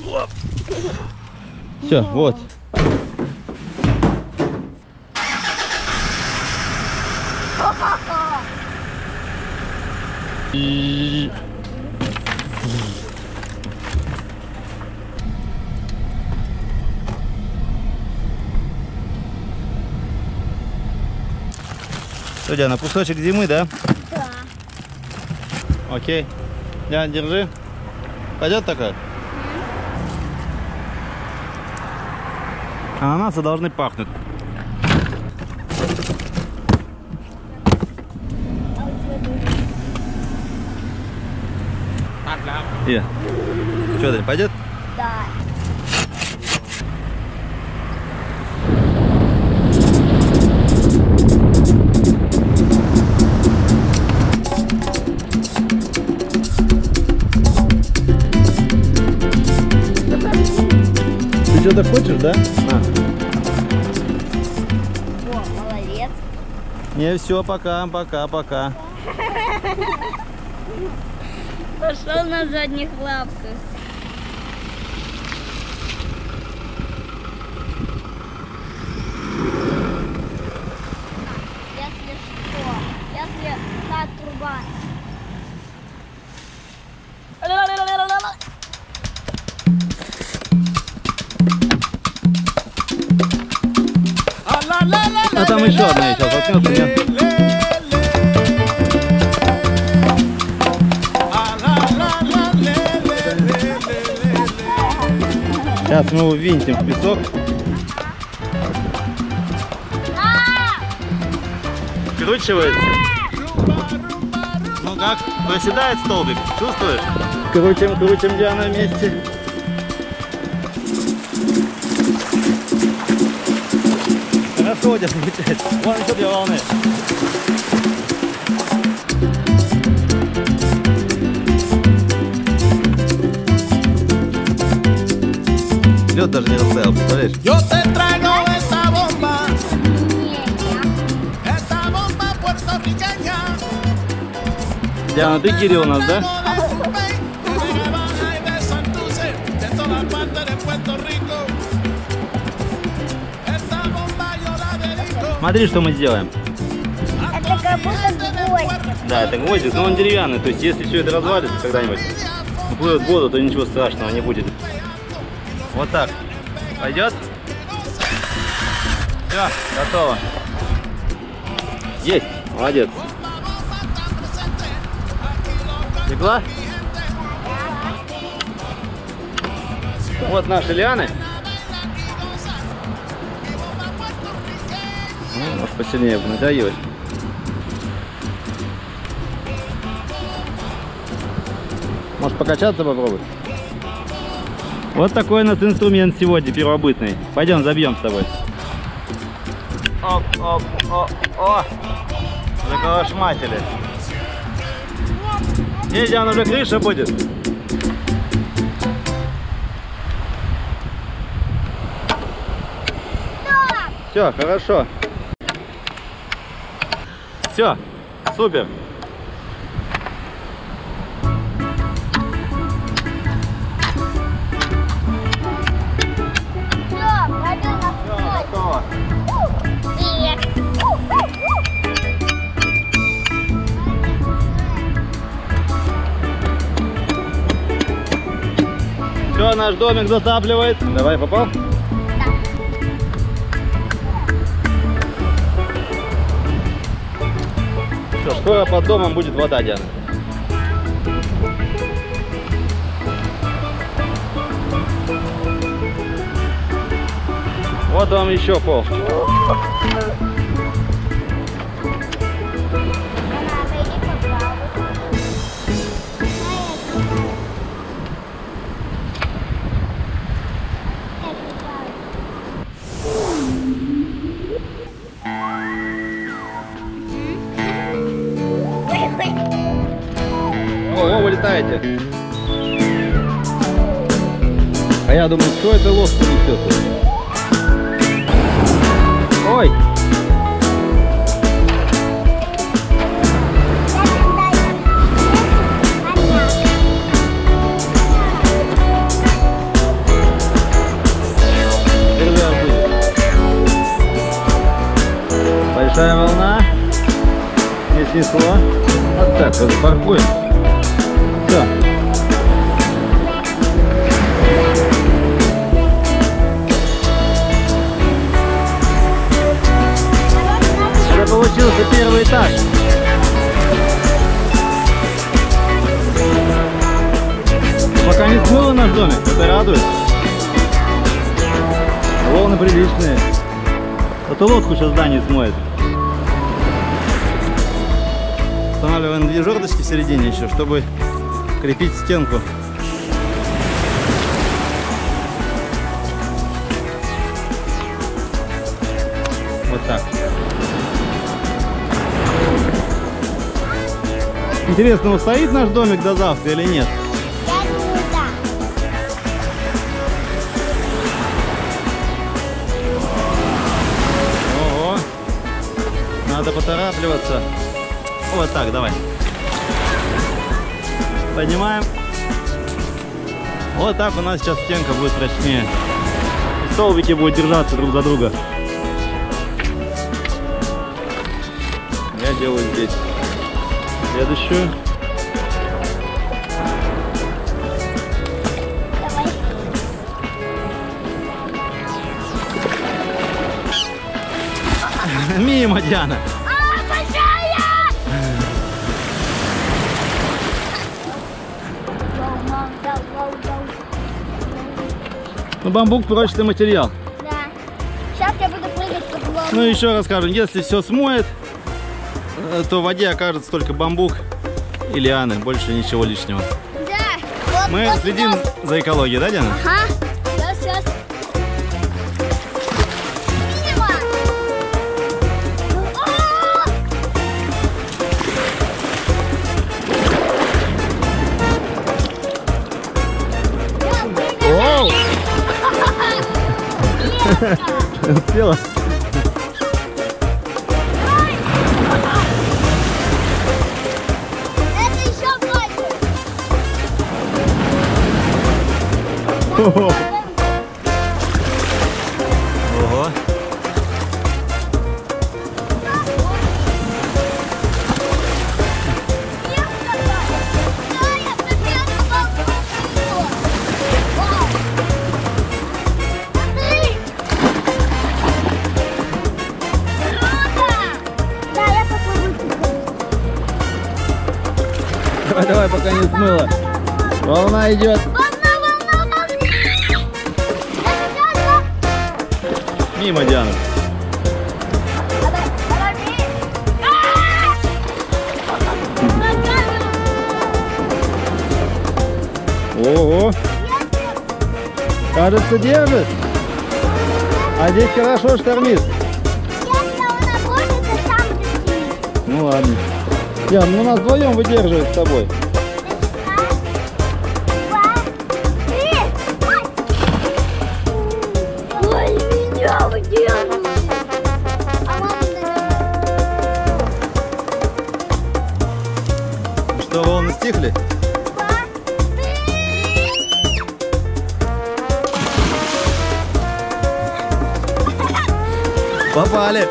Все, вот. Что, Диана, кусочек зимы, да? Да. Окей. Диана, держи. Пойдет такая? Ананасы должны пахнуть. Что, Дань, пойдет? Да. Ты что-то хочешь, да? О, молодец. Не, все, пока. Пошел на задних лапках. Если что, если та труба. А там еще одна сейчас воткнется, нет? Сейчас мы его винтим в песок. Вкручивается. Ну как? Проседает столбик. Чувствуешь? Крутим, Диана, вместе. Хорошо, Диана, получается. Вон еще 2 волны. Лед даже не растаял, представляешь? Yo te traigo esta bomba puertorriqueña. Диана, ты Кирилл у нас, да? Смотри, что мы сделаем. Это как будто гвоздик. Да, это гвоздик, но он деревянный. То есть, если все это развалится когда-нибудь, уплывет в воду, то ничего страшного не будет. Вот так. Пойдет? Все, готово. Есть, молодец. Легла? Вот наши лианы. Ну, может, посильнее бы натягивать. Может, покачаться попробовать? Вот такой у нас инструмент сегодня первобытный. Пойдем забьем с тобой. Оп, оп, оп, о! Заколошматили. Диана, уже крыша будет. Все, хорошо. Все, супер. Готово. Все, наш домик затапливает. Давай, попал? Все, скоро под домом будет вода, Диана. Вот вам еще пол. О, вы летаете. А я думаю, что это лодка несет? Ой! снесло. Вот так вот паркуем. Все. Это получился первый этаж. Пока не смыло наш домик, это радует. Волны приличные. Это лодку сейчас здание смоет. Устанавливаем две жердочки в середине еще, чтобы крепить стенку. Вот так. Интересно, устоит наш домик до завтра или нет? Я думаю, да. Ого! Надо поторапливаться. Вот так, давай. Поднимаем. Вот так у нас сейчас стенка будет прочнее. И столбики будут держаться друг за друга. Я делаю здесь следующую. Давай. Мимо, Диана. Ну, бамбук прочный материал. Да. Сейчас я буду прыгать по голову. Ну, еще раз скажем, если все смоет, то в воде окажется только бамбук и лианы, больше ничего лишнего. Да. Вот, Мы вот следим сюда. за экологией, да, Диана? Ага. Сейчас. Мимо. Оу! Успела? Это еще больше. Ого! Ого! Давай, давай, пока не смыло. Волна идет. Мимо, Диана. Ого! Кажется, держит. А здесь хорошо штормит. Ну ладно. Диан, ну нас вдвоем выдерживает с тобой. Ой, меня выдерживает. А мама, Что, волны стихли? Попали.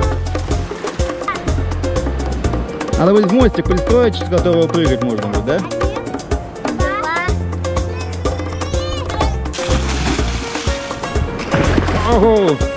Надо будет мостик пристроить, с которого прыгать можно будет, да? Ого!